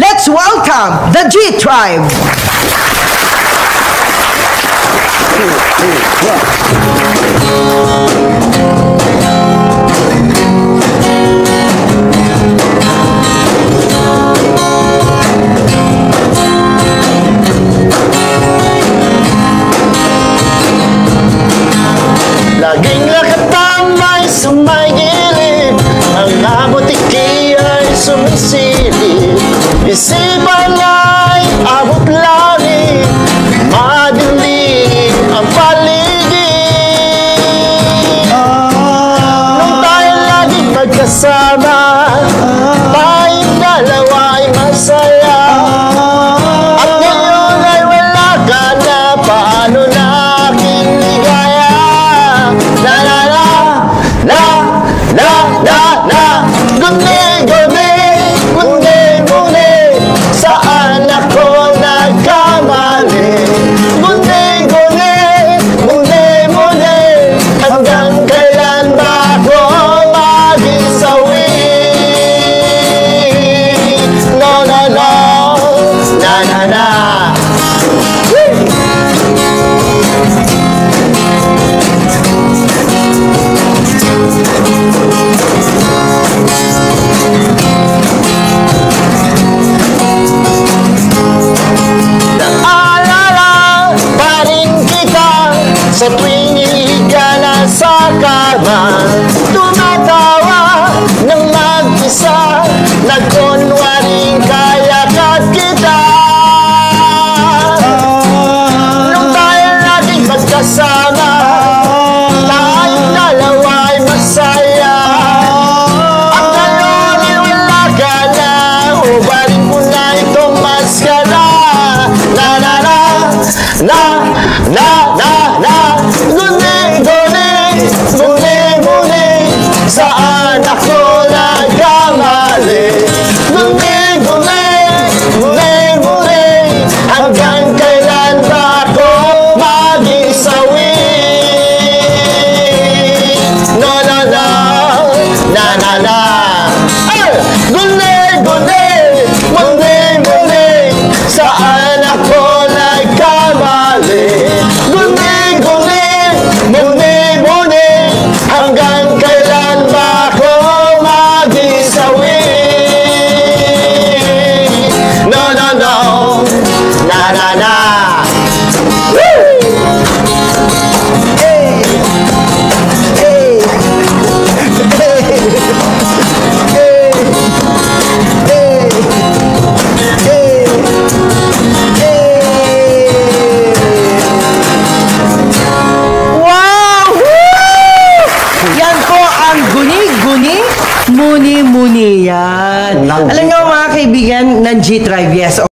let's welcome the G Tribe! Laging nakatamay sa may gilid, mga butiki ay sumisilip. Isipan ay abot langit, madilim ang paligid. Nung tayo laging magkasama, tayong dalawa ay masaya. At ngayon ay wala ka na, paano na aking ligaya? La la la, la la la la, gundi gundi, gundi gundi, saan ako nagkamali? Gundi gundi, gundi gundi, hanggang kailan ba ako mag-isawi? No no no, na na na. Sa tuwing hihiga na sa kama, tumatawa ng mag-isa, nagkunwaring kayakat kita. Nung tayo laging magkasama, tayong dalawa ay masaya. At ngayon ay wala ka na, hubarin mo na itong maskara. Na na na, na na na na, gundi gundi, gundi gundi, saan ako nagkamali? Gundi gundi, gundi gundi, hanggang kailan ba ako mag-isawi? No no no, na na na, gundi gundi, gundi gundi, saan ako nagkamali? Gundi gundi, gundi gundi, hanggang kailan ba ako mag-isawi? No no no, na na na. Woo! Hey! Hey! Hey! Hey! Hey! Wow! Woo! Yan po ang guni-guni, muni-muni yan. Alam nyo mga kaibigan ng G Tribe, yes.